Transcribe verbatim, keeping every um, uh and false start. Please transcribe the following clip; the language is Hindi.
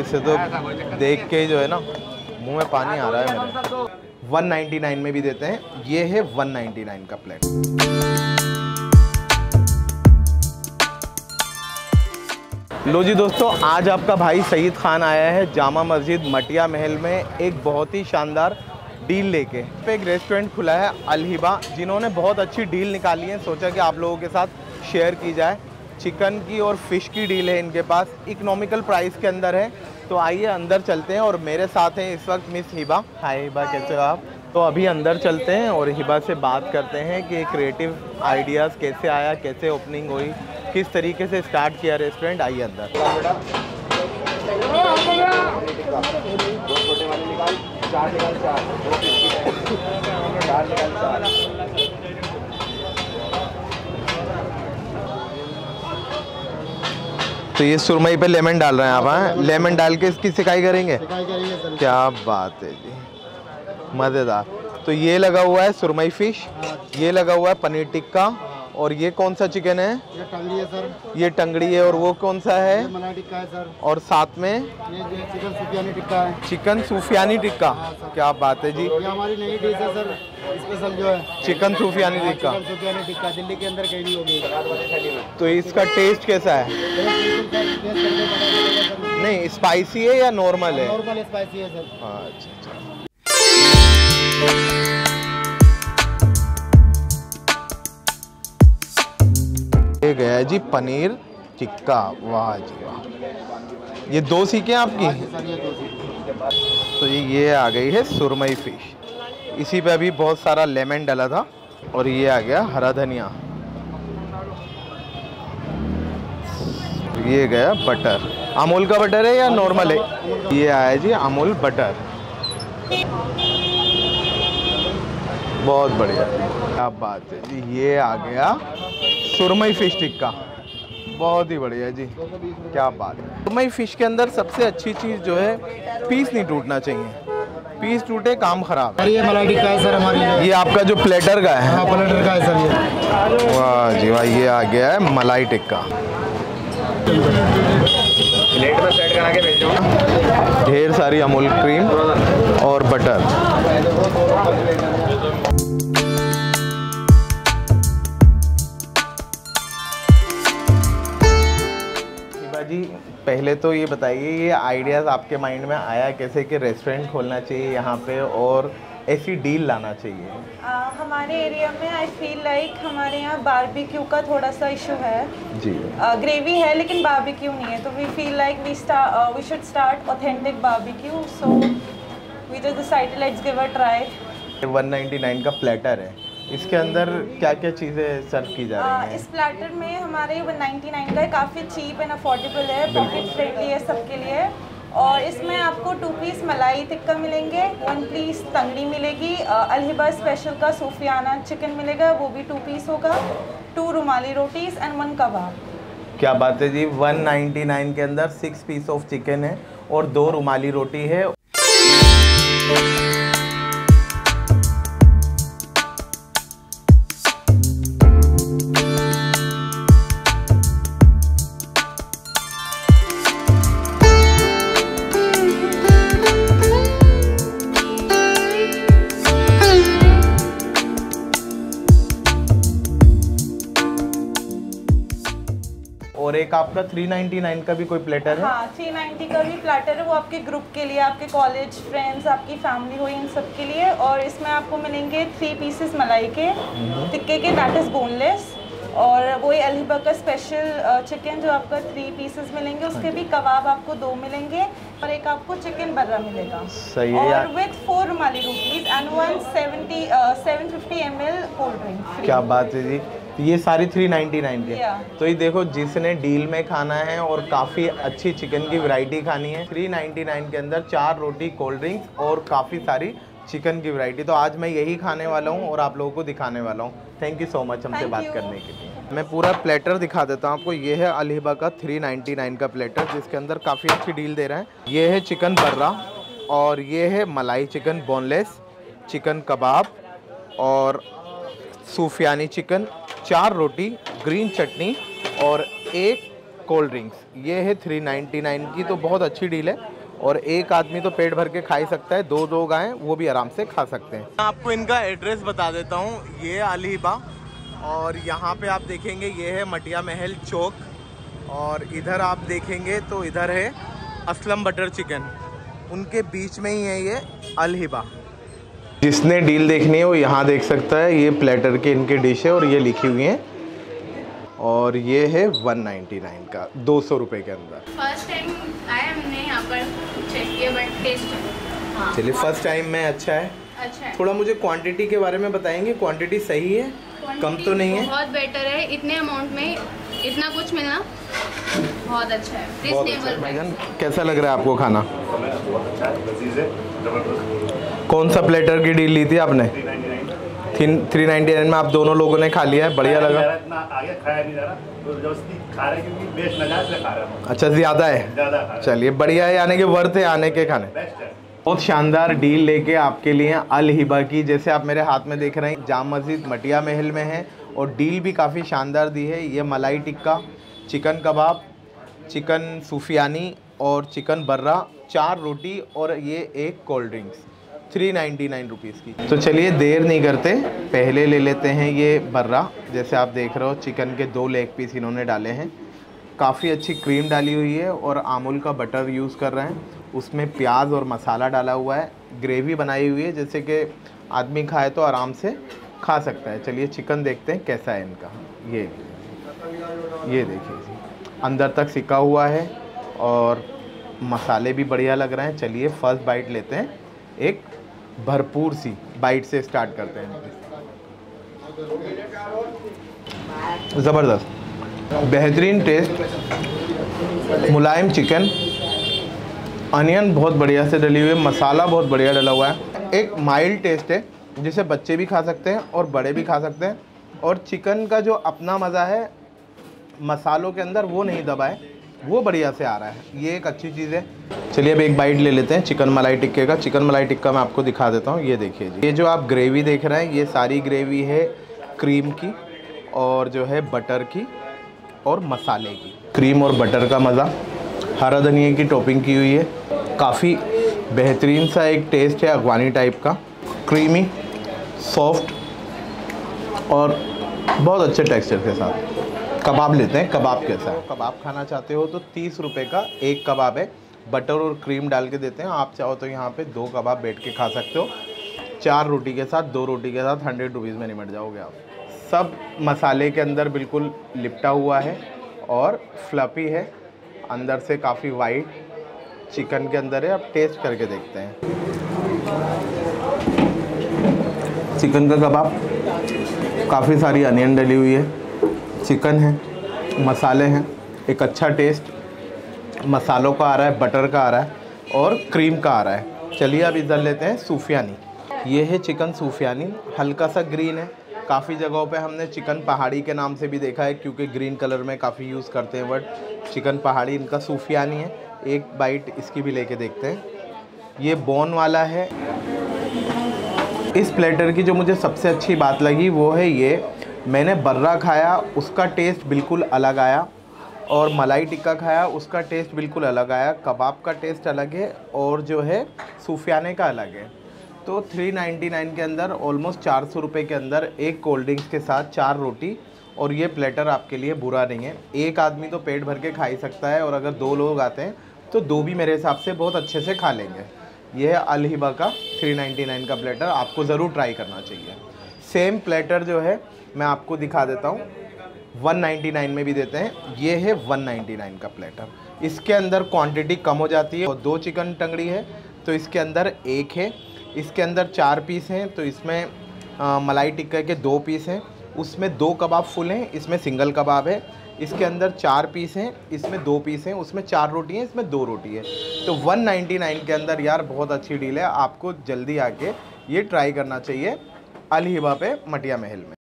इसे तो देख के जो है ना मुंह में पानी आ रहा है मेरे। वन नाइन्टी नाइन में भी देते हैं, ये है वन नाइन्टी नाइन का प्लेट। लो जी दोस्तों, आज आपका भाई सईद खान आया है जामा मस्जिद मटिया महल में एक बहुत ही शानदार डील लेके। पे एक रेस्टोरेंट खुला है अल हिबा, जिन्होंने बहुत अच्छी डील निकाली है, सोचा कि आप लोगों के साथ शेयर की जाए। चिकन की और फिश की डील है इनके पास, इकोनॉमिकल प्राइस के अंदर है। तो आइए अंदर चलते हैं और मेरे साथ हैं इस वक्त मिस हिबा। हाय हिबा, कैसे हो आप? तो अभी अंदर चलते हैं और हिबा से बात करते हैं कि क्रिएटिव आइडियाज़ कैसे आया, कैसे ओपनिंग हुई, किस तरीके से स्टार्ट किया रेस्टोरेंट। आइए अंदर। तो ये सुरमई पे लेमन डाल रहे हैं आप? हैं लेमन डाल के इसकी सिकाई करेंगे? सिकाई करेंगे सर। क्या बात है जी, मज़ेदार। तो ये लगा हुआ है सुरमई फिश, ये लगा हुआ है पनीर टिक्का, और ये कौन सा चिकन है? ये टंगड़ी है सर। ये टंगड़ी है। और वो कौन सा है? ये मलाई टिक्का है सर। और साथ में ये चिकन सूफियानी टिक्का है। चिकन सूफियानी टिक्का, क्या बात है जी। ये हमारी नई डिश है सर, स्पेशल जो है चिकन सूफियानी टिक्का। चिकन सूफियानी टिक्का दिल्ली के अंदर कहीं नहीं होगी। तो इसका टेस्ट कैसा है? नहीं, स्पाइसी है या नॉर्मल है? नॉर्मल स्पाइसी है सर। अच्छा अच्छा। ये गया जी पनीर टिक्का, वाह जी वाह। ये दो सीखें आपकी? तो ये ये आ गई है सुरमई फिश, इसी पे अभी बहुत सारा लेमन डाला था। और ये आ गया हरा धनिया, ये गया बटर। अमूल का बटर है या नॉर्मल है? ये आया जी अमूल बटर, बहुत बढ़िया, क्या बात है जी। ये आ गया सुरमई फिश टिक्का, बहुत ही बढ़िया जी, क्या बात है। सुरमई फिश के अंदर सबसे अच्छी चीज़ जो है, पीस नहीं टूटना चाहिए, पीस टूटे काम खराब। ये मलाई टिक्का है सर हमारी। ये आपका जो प्लेटर का है? हाँ, प्लेटर का है सर ये। वाह जी वाह, ये आ गया है मलाई टिक्का। प्लेट में सेट करा के भेजो। ढेर सारी अमूल क्रीम और बटर। जी पहले तो ये बताइए, ये आइडियाज़ आपके माइंड में आया कैसे कि रेस्टोरेंट खोलना चाहिए यहाँ पे और ऐसी डील लाना चाहिए? आ, हमारे एरिया में आई फील लाइक हमारे यहाँ बारबेक्यू का थोड़ा सा इशू है जी। ग्रेवी है लेकिन बारबेक्यू नहीं है, तो we feel like we start we should start authentic barbecue, so we just decided let's give a try. One ninety nine का प्लेटर है, इसके अंदर क्या क्या चीज़ें सर्व की जा रही हैं? इस प्लेटर में हमारे वन नाइन्टी नाइन का है, काफ़ी चीप एंड अफोर्डेबल है, पॉकेट फ्रेंडली है सबके लिए। और इसमें आपको टू पीस मलाई टिक्का मिलेंगे, वन पीस तंगड़ी मिलेगी, अल हिबा स्पेशल का सूफियाना चिकन मिलेगा, वो भी टू पीस होगा, टू रुमाली रोटीज़ एंड वन कबाब। क्या बात है जी, वन नाइन्टी नाइन के अंदर सिक्स पीस ऑफ चिकन है और दो रुमाली रोटी है। और एक आपका थ्री नाइन्टी नाइन का भी कोई प्लेटर है? हाँ, थ्री नाइन्टी का भी प्लेटर है, वो आपके ग्रुप के लिए, आपके कॉलेज फ्रेंड्स, आपकी फैमिली हो, इन सब के लिए। और इसमें आपको मिलेंगे थ्री पीसेस मलाई के टिक्के के, दैट इज़ बोनलेस। और वही अल हिबा का स्पेशल चिकन जो आपका थ्री पीसेस मिलेंगे, उसके भी कबाब आपको दो मिलेंगे और एक आपको चिकन बर्रा मिलेगा। सही है यार। और with four rumali rotis and one seventy seven fifty M L cold drink. क्या बात है जी, ये सारी थ्री नाइन्टी नाइन के। yeah. तो ये देखो, जिसने डील में खाना है और काफ़ी अच्छी चिकन की वैरायटी खानी है, थ्री नाइन्टी नाइन के अंदर चार रोटी, कोल्ड ड्रिंक्स और काफ़ी सारी चिकन की वैरायटी। तो आज मैं यही खाने वाला हूँ और आप लोगों को दिखाने वाला हूँ। थैंक यू सो मच हमसे बात करने के लिए। मैं पूरा प्लेटर दिखा देता हूँ आपको। ये है अल हिबा का थ्री नाइन्टी नाइन का प्लेटर, जिसके अंदर काफ़ी अच्छी डील दे रहे हैं। ये है चिकन बर्रा, और ये है मलाई चिकन बोनलेस, चिकन कबाब और सूफियानी चिकन, चार रोटी, ग्रीन चटनी और एक कोल्ड ड्रिंक्स। ये है थ्री नाइन्टी नाइन की, तो बहुत अच्छी डील है। और एक आदमी तो पेट भर के खा ही सकता है, दो लोग आए वो भी आराम से खा सकते हैं। मैं आपको इनका एड्रेस बता देता हूँ, ये अल हिबा, और यहाँ पे आप देखेंगे ये है मटिया महल चौक, और इधर आप देखेंगे तो इधर है असलम बटर चिकन, उनके बीच में ही है ये अल हिबा। जिसने डील देखनी है वो यहाँ देख सकता है, ये प्लेटर के इनके डिश है और ये लिखी हुई हैं, और ये है वन नाइन्टी नाइन का, दो सौ रुपये के अंदर। फर्स्ट टाइम आया हमने यहाँ पर चेक किया, बट टेस्ट चलिए फर्स्ट टाइम में अच्छा है। अच्छा है। थोड़ा मुझे क्वांटिटी के बारे में बताएंगे, क्वांटिटी सही है, कम तो नहीं है? बहुत बेटर है, इतने अमाउंट में इतना कुछ मिलना बहुत अच्छा है, रिजनेबल। भाईजान कैसा लग रहा है आपको खाना? कौन सा प्लेटर की डील ली थी आपने? थ्री नाइन्टी नाइन में आप दोनों लोगों ने खा लिया है, बढ़िया लगा? आगे खाया नहीं जा रहा, तो जबरदस्ती खा रहे क्योंकि बेस्ट ना जाए खा रहा हूं। अच्छा ज़्यादा है, ज़्यादा चलिए बढ़िया है, यानी कि वर्थ है आने के खाने। बेस्ट है। बहुत शानदार डील लेके आपके लिए अल हिबा की, जैसे आप मेरे हाथ में देख रहे हैं, जाम मस्जिद मटिया महल में है, और डील भी काफ़ी शानदार दी है। ये मलाई टिक्का, चिकन कबाब, चिकन सूफियानी और चिकन बर्रा, चार रोटी और ये एक cold drinks, three ninety nine rupees की। तो चलिए देर नहीं करते, पहले ले लेते हैं ये बर्रा। जैसे आप देख रहे हो चिकन के दो लेग पीस इन्होंने डाले हैं, काफ़ी अच्छी क्रीम डाली हुई है और अमूल का बटर यूज़ कर रहे हैं, उसमें प्याज और मसाला डाला हुआ है, ग्रेवी बनाई हुई है, जैसे कि आदमी खाए तो आराम से खा सकता है। चलिए चिकन देखते हैं कैसा है इनका। ये ये देखिए जी, अंदर तक सिका हुआ है और मसाले भी बढ़िया लग रहे हैं। चलिए फर्स्ट बाइट लेते हैं, एक भरपूर सी बाइट से स्टार्ट करते हैं। ज़बरदस्त, बेहतरीन टेस्ट, मुलायम चिकन, अनियन बहुत बढ़िया से डली हुई है, मसाला बहुत बढ़िया डला हुआ है, एक माइल्ड टेस्ट है जिसे बच्चे भी खा सकते हैं और बड़े भी खा सकते हैं, और चिकन का जो अपना मज़ा है मसालों के अंदर वो नहीं दबा है, वो बढ़िया से आ रहा है, ये एक अच्छी चीज़ है। चलिए अब एक बाइट ले लेते हैं चिकन मलाई टिक्के का। चिकन मलाई टिक्का मैं आपको दिखा देता हूँ, ये देखिए जी, ये जो आप ग्रेवी देख रहे हैं ये सारी ग्रेवी है क्रीम की और जो है बटर की और मसाले की। क्रीम और बटर का मज़ा, हरा धनिया की टॉपिंग की हुई है, काफ़ी बेहतरीन सा एक टेस्ट है अफगानी टाइप का, क्रीमी, सॉफ्ट और बहुत अच्छे टेक्सचर के साथ। कबाब लेते हैं, कबाब कैसा है? कबाब खाना चाहते हो तो तीस रुपए का एक कबाब है, बटर और क्रीम डाल के देते हैं। आप चाहो तो यहाँ पे दो कबाब बैठ के खा सकते हो, चार रोटी के साथ, दो रोटी के साथ हंड्रेड रुपीज़ में निमट जाओगे आप। सब मसाले के अंदर बिल्कुल लिपटा हुआ है और फ्लफी है, अंदर से काफ़ी वाइट चिकन के अंदर है। अब टेस्ट करके देखते हैं चिकन का कबाब। काफ़ी सारी अनियन डली हुई है, चिकन है, मसाले हैं, एक अच्छा टेस्ट मसालों का आ रहा है, बटर का आ रहा है और क्रीम का आ रहा है। चलिए अब इधर लेते हैं सूफियानी। ये है चिकन सूफियानी, हल्का सा ग्रीन है, काफ़ी जगहों पे हमने चिकन पहाड़ी के नाम से भी देखा है क्योंकि ग्रीन कलर में काफ़ी यूज़ करते हैं, बट चिकन पहाड़ी इनका सूफियानी है। एक बाइट इसकी भी लेके देखते हैं। ये बोन वाला है। इस प्लेटर की जो मुझे सबसे अच्छी बात लगी वो है ये, मैंने बर्रा खाया उसका टेस्ट बिल्कुल अलग आया, और मलाई टिक्का खाया उसका टेस्ट बिल्कुल अलग आया, कबाब का टेस्ट अलग है और जो है सूफियाने का अलग है। तो थ्री नाइन्टी नाइन के अंदर ऑलमोस्ट चार सौ रुपये के अंदर एक कोल्ड ड्रिंक्स के साथ चार रोटी, और ये प्लेटर आपके लिए बुरा नहीं है। एक आदमी तो पेट भर के खा ही सकता है, और अगर दो लोग आते हैं तो दो भी मेरे हिसाब से बहुत अच्छे से खा लेंगे। यह है अल हिबा का थ्री नाइन्टी नाइन का प्लेटर, आपको ज़रूर ट्राई करना चाहिए। सेम प्लेटर जो है मैं आपको दिखा देता हूँ, वन नाइन्टी नाइन में भी देते हैं। ये है वन नाइन्टी नाइन का प्लेटर। इसके अंदर क्वांटिटी कम हो जाती है, और दो चिकन टंगड़ी है तो इसके अंदर एक है, इसके अंदर चार पीस हैं तो इसमें आ, मलाई टिक्का के दो पीस हैं, उसमें दो कबाब फुल हैं, इसमें सिंगल कबाब है। इसके अंदर चार पीस हैं, इसमें दो पीस हैं, उसमें चार रोटी हैं, इसमें दो रोटी है। तो वन नाइन्टी नाइन के अंदर यार बहुत अच्छी डील है, आपको जल्दी आके ये ट्राई करना चाहिए अल हिबा पे मटिया महल में।